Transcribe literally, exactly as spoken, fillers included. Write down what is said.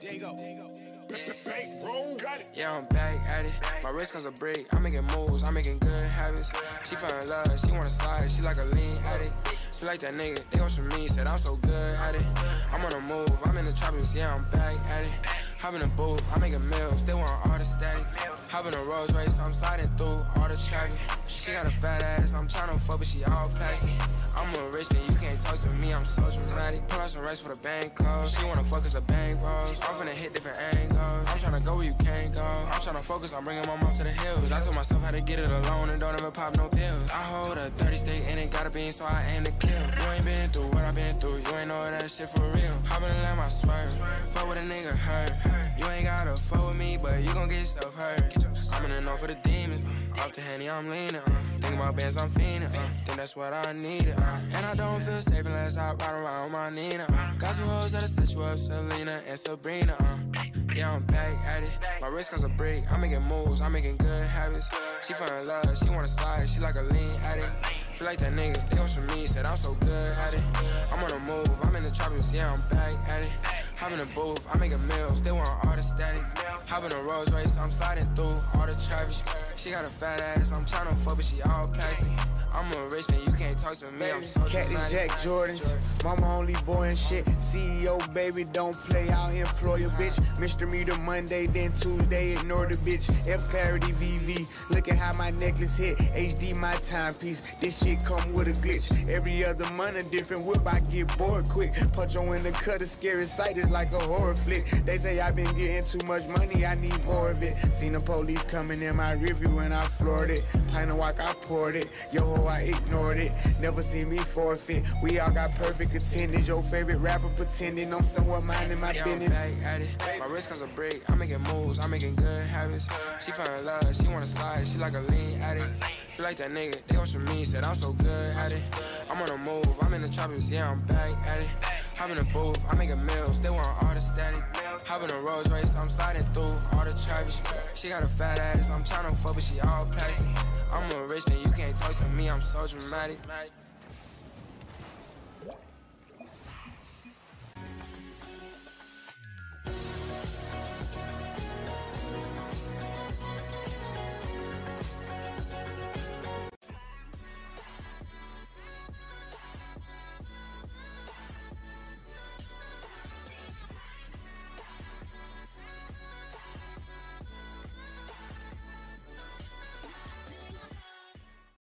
There you go. There you go. Bank roll, got it. Yeah, I'm back at it. My wrist comes a break. I'm making moves. I'm making good habits. She fell in love. She wanna slide. She like a lean addict. She like that nigga. They goes from me. Said I'm so good at it. I'm on the move. I'm in the tropics. Yeah, I'm back at it. Hop in the booth. I make a meal. Still want all the static. Hop in a Rolls Royce. I'm sliding through all the traffic. She got a fat ass. I'm tryna fuck, but she all plastic. I'm a rich and you can't talk to me. I'm so dramatic. Pull out some rice for the bank close. She wanna fuck us a bank rolls. I'm finna hit different angles. I'm tryna go where you can't go. I'm tryna focus on bringing my mom to the hills. I told myself how to get it alone and don't ever pop no pills. I hold a thirty stick and it got a bean, so I aim to kill. You ain't been through what I been through. You ain't know that shit for real. Hop in the lamb, I swerve. Fuck with a nigga hurt. You ain't gotta fuck with me, but you gon' get yourself hurt. I'm in the north for the demons. Uh. Off the Henny, I'm leaning. Uh. Thinking about bands, I'm fiending. Uh. Think that's what I needed. Uh. And I don't feel safe unless I ride around with my Nina. Uh. Got two hoes that'll set you up, Selena and Sabrina. Uh. Yeah, I'm back at it. My wrist comes a break. I'm making moves. I'm making good habits. She fell in love. She wanna slide. She like a lean addict. Feel like that nigga. They goes from me. Said I'm so good at it. I'm on the move. I'm in the tropics. Yeah, I'm back at it. Hop in the booth, I make a meal, still want all the static. Hop in a Rolls Royce, I'm sliding through all the traffic. She got a fat ass, I'm tryna fuck, but she all plastic. I'm a rich and you can't talk to me, I'm so Cat is Jack Jordans, mama only boy and shit. C E O baby, don't play, I'll employ a bitch. Mister Meter Monday, then Tuesday, ignore the bitch. F Clarity V V, look at how my necklace hit. H D my timepiece, this shit come with a glitch. Every other month a different whip, I get bored quick. Punch on in the cut, a scary sight is like a horror flick. They say I've been getting too much money, I need more of it. Seen the police coming in my review and I floored it. Pint of walk, I poured it. Yo ho, I ignored it. Never seen me forfeit. We all got perfect attendance. Your favorite rapper pretending I'm somewhat minding my yeah, business. I'm back at it. My wrist comes a break. I'm making moves. I'm making good habits. She fell in love. She wanna slide. She like a lean addict. Feel like that nigga. They goes from me. Said I'm so good at it. I'm on the move. I'm in the tropics. Yeah, I'm back at it. Hop in the booth. I make a meal. Still want all the static. Hop in a Rolls Royce. I'm sliding through all the traffic. She got a fat ass. I'm tryna fuck, but she all plastic. I'm a rich and you can't talk to me. I'm so dramatic.